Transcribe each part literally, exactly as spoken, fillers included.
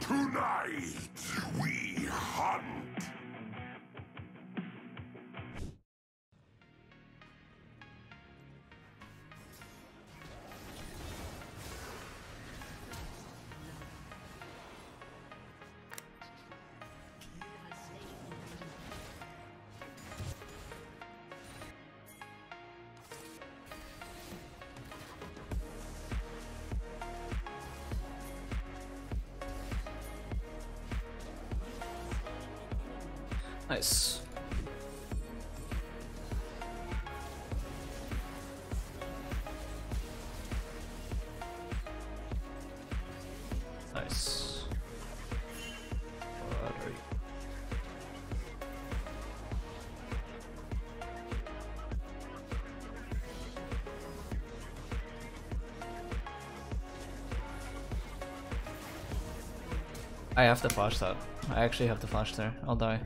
Tonight we hunt. Nice. Nice. What are you? I have to flash that. I actually have to flash there. I'll die.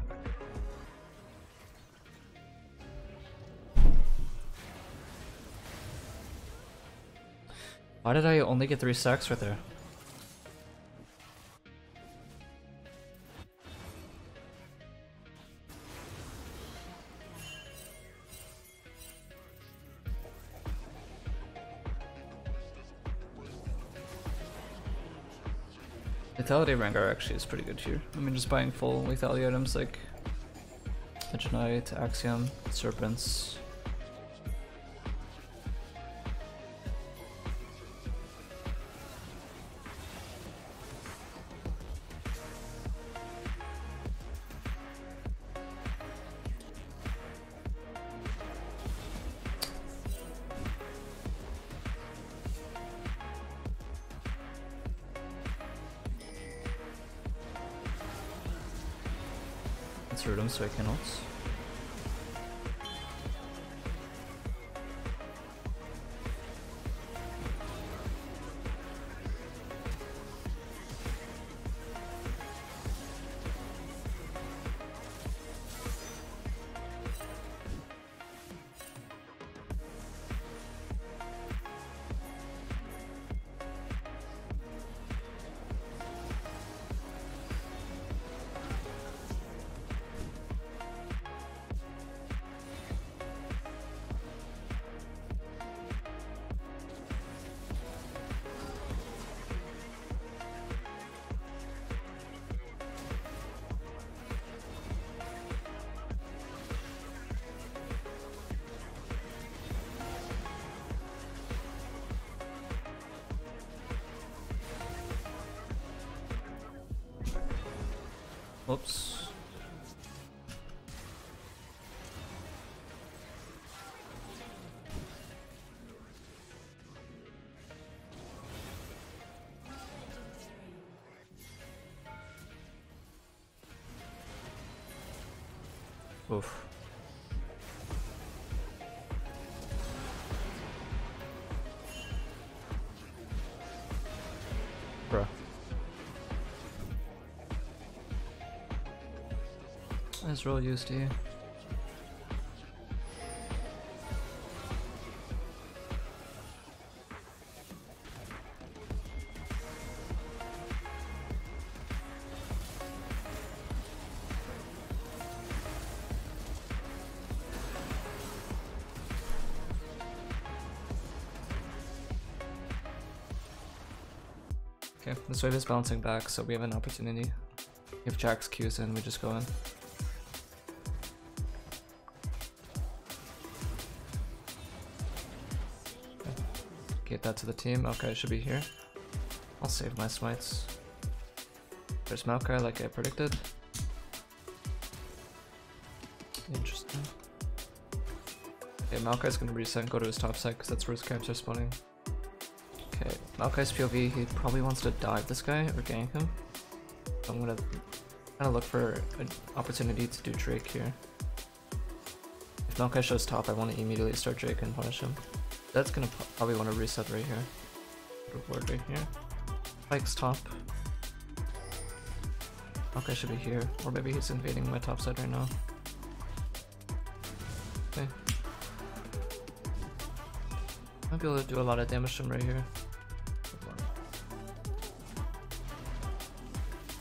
Why did I only get three stacks right there? Lethality Rengar actually is pretty good here. I mean, just buying full lethality items like Legionite, Axiom, Serpents. Let's root him so I can ult. Whoops. Oof. Bruh. Nice roll used to you. Okay, this wave is bouncing back, so we have an opportunity. If Jax Q's in, we just go in. Get that to the team. Okay, should be here. I'll save my smites. There's Maokai like I predicted. Interesting. Okay, Maokai's gonna reset and go to his top side because that's where his camps are spawning. Okay, Maokai's P O V, he probably wants to dive this guy or gank him. So I'm gonna kind of look for an opportunity to do Drake here. If Maokai shows top, I want to immediately start Drake and punish him. That's gonna probably want to reset right here. Reward right here. Spike's top. Okay, should be here. Or maybe he's invading my top side right now. Okay. Might be able to do a lot of damage to him right here.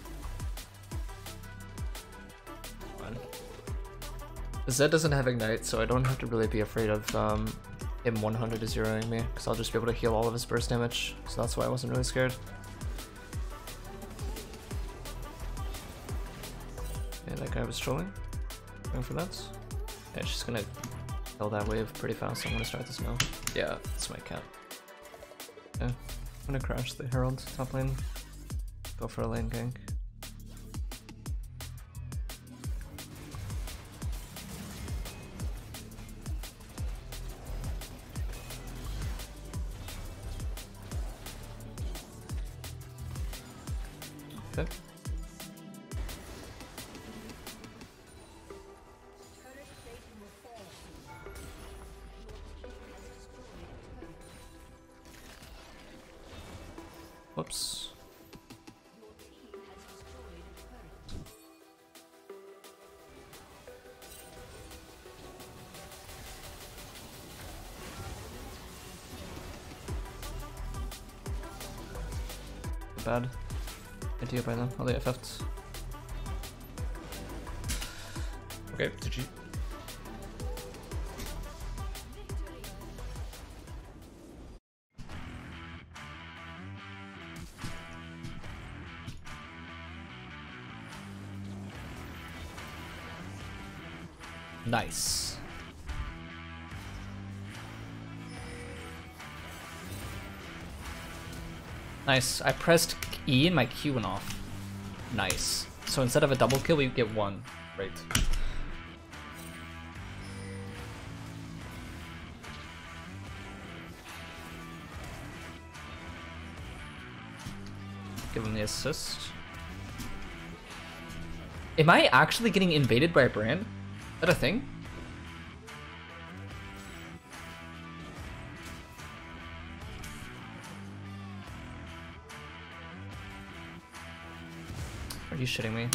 Zed doesn't have Ignite, so I don't have to really be afraid of um, him one hundred to zeroing me, because I'll just be able to heal all of his burst damage, so that's why I wasn't really scared. Yeah, that guy was trolling. Going for that. Yeah, she's gonna kill that wave pretty fast, so I'm gonna start this now. Yeah, that's my cat. Yeah, I'm gonna crash the Herald top lane. Go for a lane gank. Okay. Whoops. Bad idea by them. Oh, they F F'd. Okay, G G. Nice. Nice. I pressed E and my Q went off. Nice. So instead of a double kill, we get one. Great. Give him the assist. Am I actually getting invaded by a brand? Is that a thing? Are you shitting me?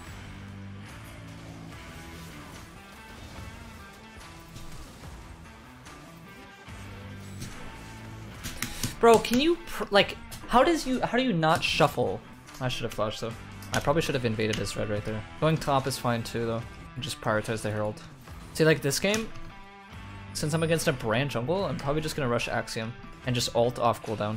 Bro, can you pr like how does you how do you not shuffle? I should have flashed though. I probably should have invaded his red right there. Going top is fine too though. Just prioritize the Herald. See, like this game, since I'm against a brand jungle, I'm probably just gonna rush Axiom and just ult off cooldown.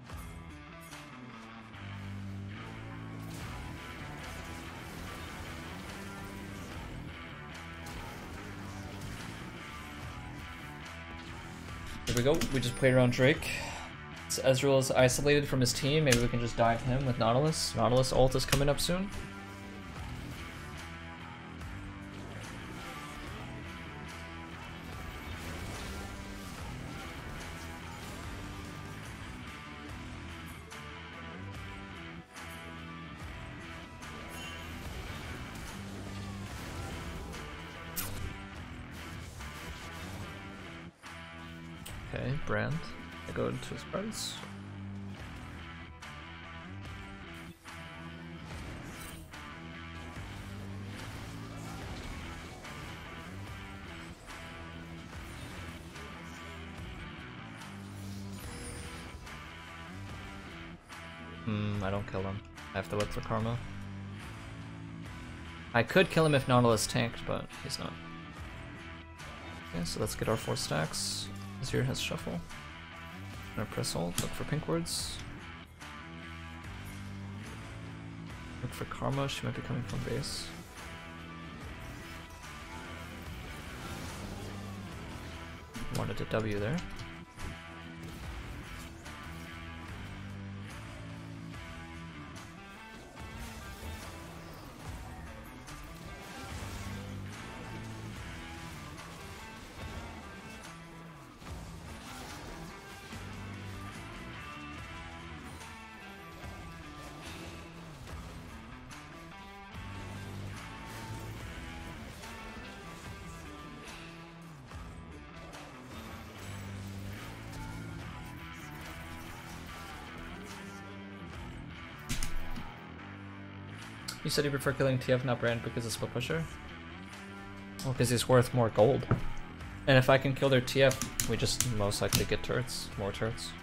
Here we go. We just played around Drake. So Ezreal is isolated from his team. Maybe we can just dive him with Nautilus. Nautilus ult is coming up soon. Okay, Brand. I go into his presence. Hmm, I don't kill him. I have to look for Karma. I could kill him if Nautilus tanked, but he's not. Okay, so let's get our four stacks. Azir has shuffle. I'm gonna press ult, look for pink wards. Look for Karma, she might be coming from base. Wanted to W there. You said you prefer killing T F, not Brand, because it's split pusher? Well, because he's worth more gold. And if I can kill their T F, we just most likely get turrets, more turrets.